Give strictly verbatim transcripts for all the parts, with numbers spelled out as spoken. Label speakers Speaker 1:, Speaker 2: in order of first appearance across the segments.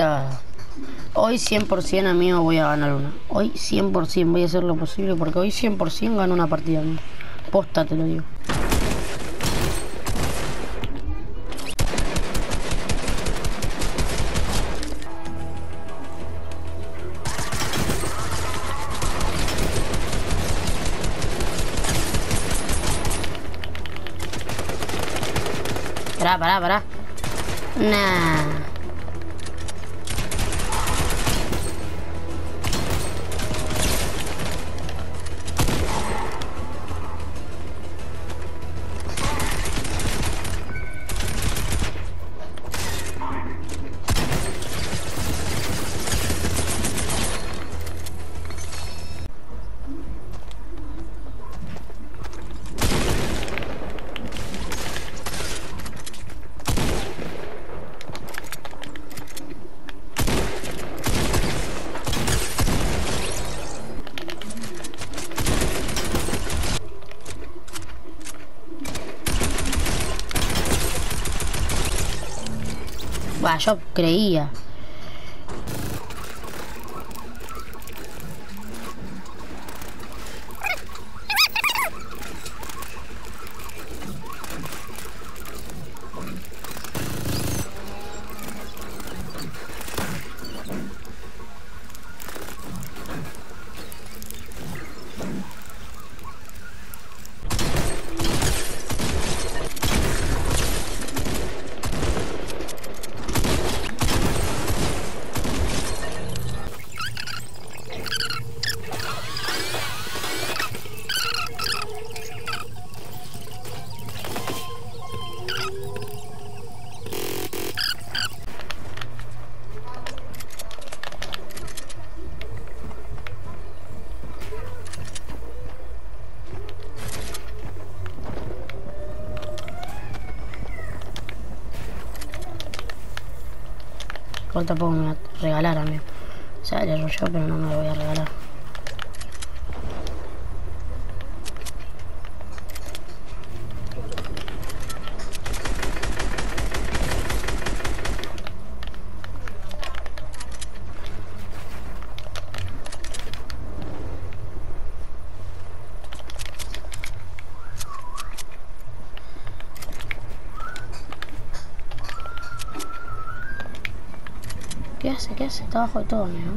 Speaker 1: partidita. Hoy cien por cien, amigo, voy a ganar una. Hoy cien por cien voy a hacer lo posible porque hoy cien por cien gano una partida, amigo. Posta, te lo digo. Pará, pará, pará. Nah. Bah, yo creía. Igual tampoco me voy a regalar, amigo. O sea, le rollo, pero no me lo voy a regalar. ¿Qué hace? ¿Qué hace? Está abajo de todo, amigo.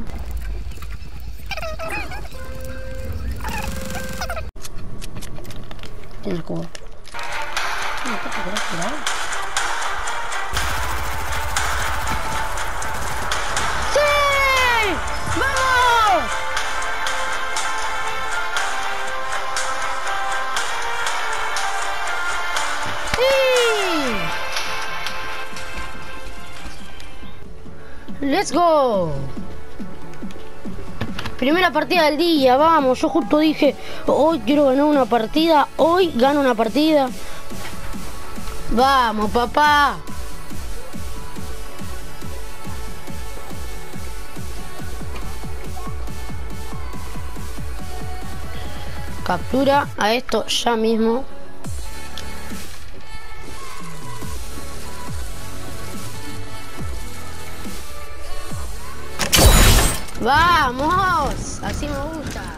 Speaker 1: Tiene el cubo. No, ¿qué te querés tirar? ¡Sí! ¡Vamos! ¡Let's go! Primera partida del día, vamos. Yo justo dije, hoy quiero ganar una partida. Hoy gano una partida. Vamos, papá. Captura a esto ya mismo. ¡Vamos! Así me gusta.